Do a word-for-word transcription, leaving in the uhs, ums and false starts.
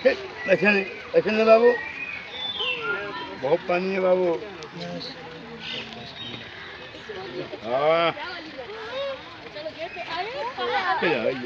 ऐसे नहीं ऐसे नहीं बाबू, बहुत पानी है बाबू। हाँ